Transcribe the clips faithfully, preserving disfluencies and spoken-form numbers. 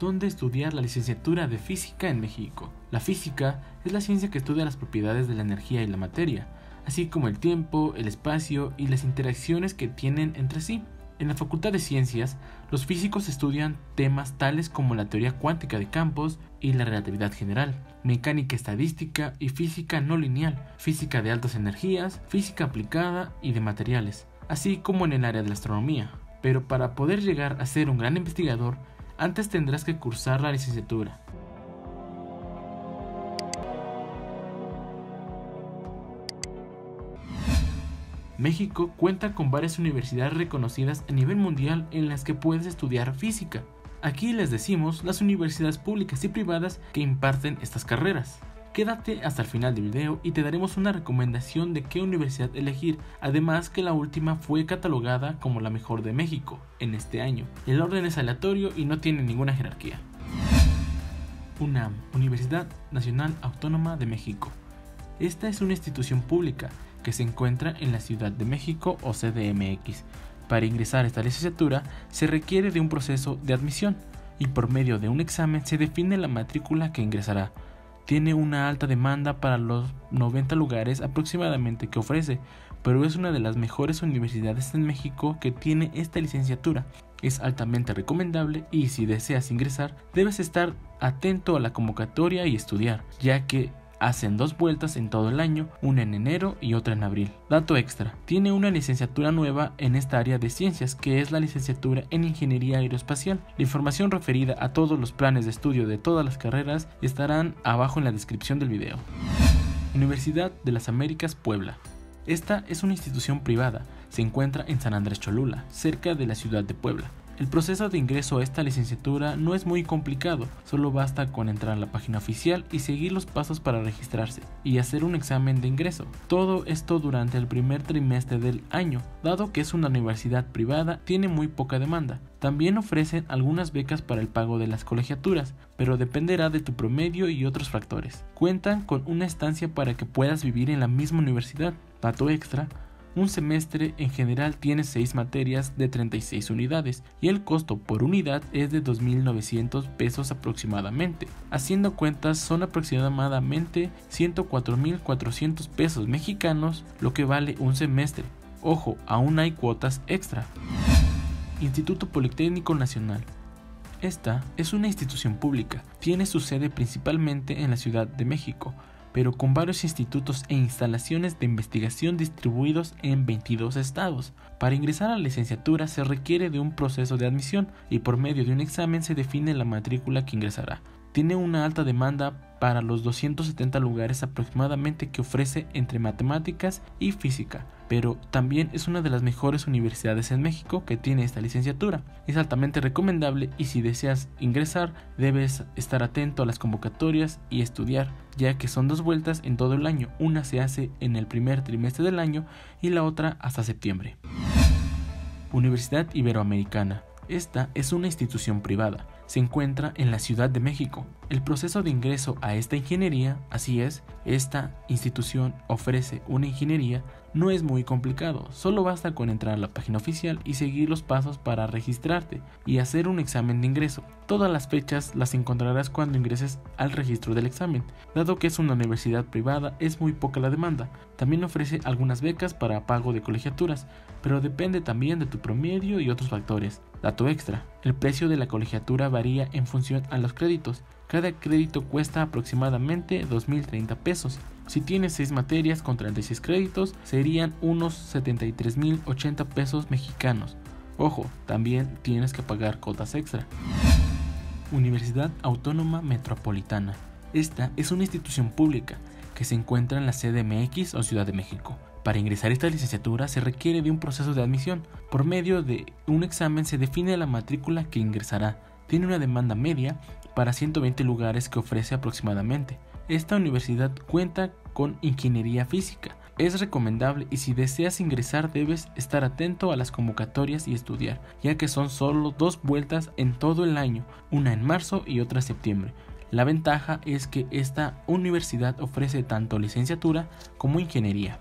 dónde estudiar la licenciatura de Física en México. La física es la ciencia que estudia las propiedades de la energía y la materia, así como el tiempo, el espacio y las interacciones que tienen entre sí. En la Facultad de Ciencias, los físicos estudian temas tales como la teoría cuántica de campos y la relatividad general, mecánica estadística y física no lineal, física de altas energías, física aplicada y de materiales, así como en el área de la astronomía. Pero para poder llegar a ser un gran investigador, antes tendrás que cursar la licenciatura. México cuenta con varias universidades reconocidas a nivel mundial en las que puedes estudiar física. Aquí les decimos las universidades públicas y privadas que imparten estas carreras. Quédate hasta el final del video y te daremos una recomendación de qué universidad elegir, además que la última fue catalogada como la mejor de México en este año. El orden es aleatorio y no tiene ninguna jerarquía. UNAM, Universidad Nacional Autónoma de México. Esta es una institución pública que se encuentra en la Ciudad de México o C D M X. Para ingresar a esta licenciatura se requiere de un proceso de admisión y por medio de un examen se define la matrícula que ingresará. Tiene una alta demanda para los noventa lugares aproximadamente que ofrece, pero es una de las mejores universidades en México que tiene esta licenciatura. Es altamente recomendable y si deseas ingresar debes estar atento a la convocatoria y estudiar, ya que hacen dos vueltas en todo el año, una en enero y otra en abril. Dato extra, tiene una licenciatura nueva en esta área de ciencias que es la licenciatura en Ingeniería Aeroespacial. La información referida a todos los planes de estudio de todas las carreras estarán abajo en la descripción del video. Universidad de las Américas Puebla. Esta es una institución privada, se encuentra en San Andrés Cholula, cerca de la ciudad de Puebla. El proceso de ingreso a esta licenciatura no es muy complicado, solo basta con entrar a la página oficial y seguir los pasos para registrarse y hacer un examen de ingreso. Todo esto durante el primer trimestre del año, dado que es una universidad privada, tiene muy poca demanda. También ofrecen algunas becas para el pago de las colegiaturas, pero dependerá de tu promedio y otros factores. Cuentan con una estancia para que puedas vivir en la misma universidad. Dato extra, un semestre en general tiene seis materias de treinta y seis unidades y el costo por unidad es de dos mil novecientos pesos aproximadamente. Haciendo cuentas son aproximadamente ciento cuatro mil cuatrocientos pesos mexicanos, lo que vale un semestre. Ojo, aún hay cuotas extra. Instituto Politécnico Nacional. Esta es una institución pública, tiene su sede principalmente en la Ciudad de México, pero con varios institutos e instalaciones de investigación distribuidos en veintidós estados. Para ingresar a la licenciatura se requiere de un proceso de admisión y por medio de un examen se define la matrícula que ingresará. Tiene una alta demanda para los doscientos setenta lugares aproximadamente que ofrece entre matemáticas y física, pero también es una de las mejores universidades en México que tiene esta licenciatura. Es altamente recomendable y si deseas ingresar debes estar atento a las convocatorias y estudiar, ya que son dos vueltas en todo el año, una se hace en el primer trimestre del año y la otra hasta septiembre. Universidad Iberoamericana. Esta es una institución privada, se encuentra en la Ciudad de México. El proceso de ingreso a esta ingeniería, así es, esta institución ofrece una ingeniería, no es muy complicado, solo basta con entrar a la página oficial y seguir los pasos para registrarte y hacer un examen de ingreso. Todas las fechas las encontrarás cuando ingreses al registro del examen. Dado que es una universidad privada, es muy poca la demanda. También ofrece algunas becas para pago de colegiaturas, pero depende también de tu promedio y otros factores. Dato extra, el precio de la colegiatura varía en función a los créditos. Cada crédito cuesta aproximadamente dos mil treinta pesos. Si tienes seis materias con treinta y seis créditos, serían unos setenta y tres mil ochenta pesos mexicanos. Ojo, también tienes que pagar cuotas extra. Universidad Autónoma Metropolitana. Esta es una institución pública que se encuentra en la C D M X o Ciudad de México. Para ingresar a esta licenciatura se requiere de un proceso de admisión. Por medio de un examen se define la matrícula que ingresará. Tiene una demanda media para ciento veinte lugares que ofrece aproximadamente. Esta universidad cuenta con ingeniería física. Es recomendable y si deseas ingresar debes estar atento a las convocatorias y estudiar, ya que son solo dos vueltas en todo el año, una en marzo y otra en septiembre. La ventaja es que esta universidad ofrece tanto licenciatura como ingeniería.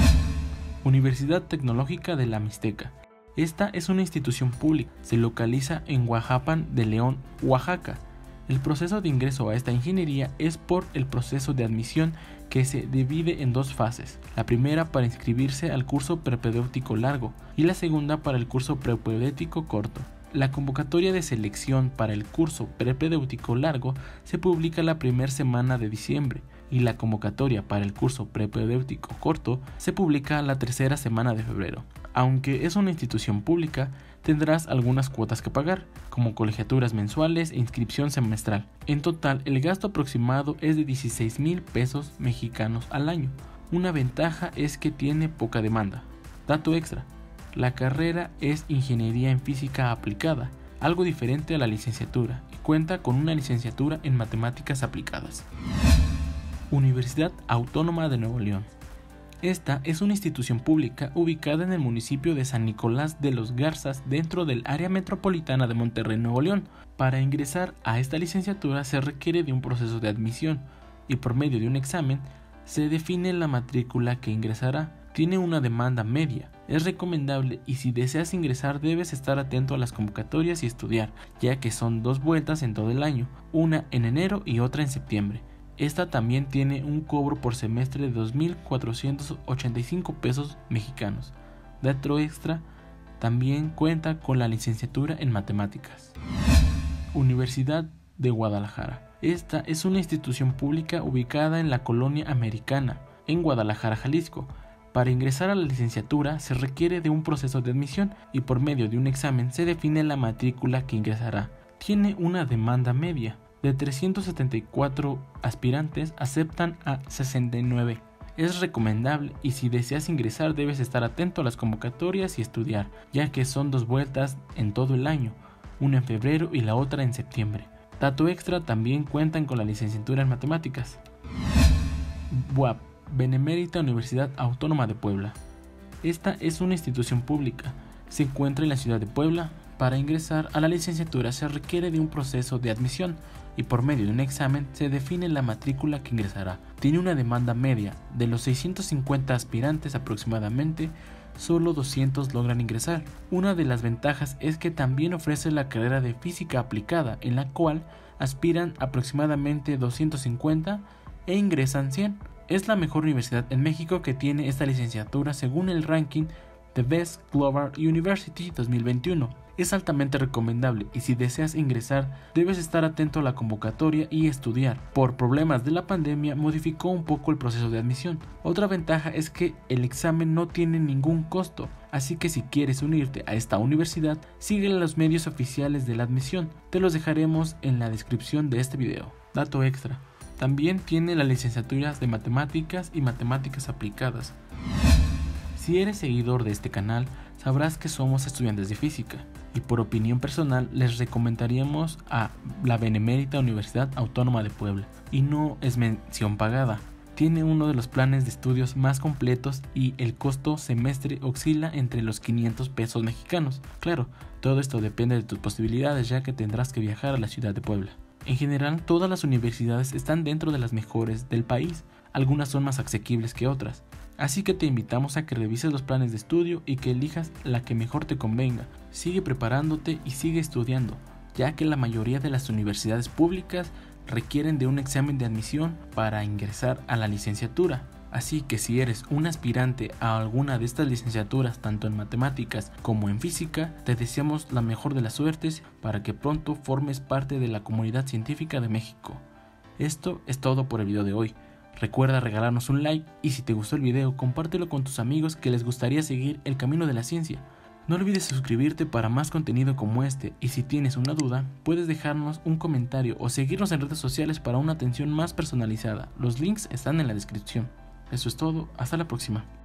Universidad Tecnológica de la Mixteca. Esta es una institución pública, se localiza en Huajuapan de León, Oaxaca. El proceso de ingreso a esta ingeniería es por el proceso de admisión que se divide en dos fases, la primera para inscribirse al curso propedéutico largo y la segunda para el curso propedéutico corto. La convocatoria de selección para el curso propedéutico largo se publica la primera semana de diciembre y la convocatoria para el curso propedéutico corto se publica la tercera semana de febrero. Aunque es una institución pública, tendrás algunas cuotas que pagar, como colegiaturas mensuales e inscripción semestral. En total, el gasto aproximado es de dieciséis mil pesos mexicanos al año. Una ventaja es que tiene poca demanda. Dato extra: la carrera es Ingeniería en Física Aplicada, algo diferente a la licenciatura, y cuenta con una licenciatura en Matemáticas Aplicadas. Universidad Autónoma de Nuevo León. Esta es una institución pública ubicada en el municipio de San Nicolás de los Garzas, dentro del área metropolitana de Monterrey, Nuevo León. Para ingresar a esta licenciatura se requiere de un proceso de admisión y por medio de un examen se define la matrícula que ingresará. Tiene una demanda media, es recomendable y si deseas ingresar debes estar atento a las convocatorias y estudiar, ya que son dos vueltas en todo el año, una en enero y otra en septiembre. Esta también tiene un cobro por semestre de dos mil cuatrocientos ochenta y cinco pesos mexicanos. Dato extra, también cuenta con la licenciatura en matemáticas. Universidad de Guadalajara. Esta es una institución pública ubicada en la colonia Americana, en Guadalajara, Jalisco. Para ingresar a la licenciatura se requiere de un proceso de admisión y por medio de un examen se define la matrícula que ingresará. Tiene una demanda media. De trescientos setenta y cuatro aspirantes aceptan a sesenta y nueve. Es recomendable y si deseas ingresar debes estar atento a las convocatorias y estudiar, ya que son dos vueltas en todo el año, una en febrero y la otra en septiembre. Dato extra, también cuentan con la licenciatura en matemáticas. B U A P, Benemérita Universidad Autónoma de Puebla. Esta es una institución pública, se encuentra en la ciudad de Puebla. Para ingresar a la licenciatura se requiere de un proceso de admisión y por medio de un examen se define la matrícula que ingresará. Tiene una demanda media. De los seiscientos cincuenta aspirantes aproximadamente, solo doscientos logran ingresar. Una de las ventajas es que también ofrece la carrera de Física Aplicada, en la cual aspiran aproximadamente doscientos cincuenta e ingresan cien. Es la mejor universidad en México que tiene esta licenciatura según el ranking The Best Global University dos mil veintiuno. Es altamente recomendable y si deseas ingresar debes estar atento a la convocatoria y estudiar. Por problemas de la pandemia modificó un poco el proceso de admisión. Otra ventaja es que el examen no tiene ningún costo, así que si quieres unirte a esta universidad, sigue los medios oficiales de la admisión. Te los dejaremos en la descripción de este video. Dato extra: también tiene las licenciaturas de Matemáticas y Matemáticas Aplicadas. Si eres seguidor de este canal, sabrás que somos estudiantes de física y por opinión personal les recomendaríamos a la Benemérita Universidad Autónoma de Puebla y no es mención pagada. Tiene uno de los planes de estudios más completos y el costo semestre oscila entre los quinientos pesos mexicanos. Claro, todo esto depende de tus posibilidades ya que tendrás que viajar a la ciudad de Puebla. En general, todas las universidades están dentro de las mejores del país, algunas son más asequibles que otras. Así que te invitamos a que revises los planes de estudio y que elijas la que mejor te convenga. Sigue preparándote y sigue estudiando, ya que la mayoría de las universidades públicas requieren de un examen de admisión para ingresar a la licenciatura. Así que si eres un aspirante a alguna de estas licenciaturas, tanto en matemáticas como en física, te deseamos la mejor de las suertes para que pronto formes parte de la comunidad científica de México. Esto es todo por el video de hoy. Recuerda regalarnos un like y si te gustó el video, compártelo con tus amigos que les gustaría seguir el camino de la ciencia. No olvides suscribirte para más contenido como este y si tienes una duda, puedes dejarnos un comentario o seguirnos en redes sociales para una atención más personalizada. Los links están en la descripción. Eso es todo, hasta la próxima.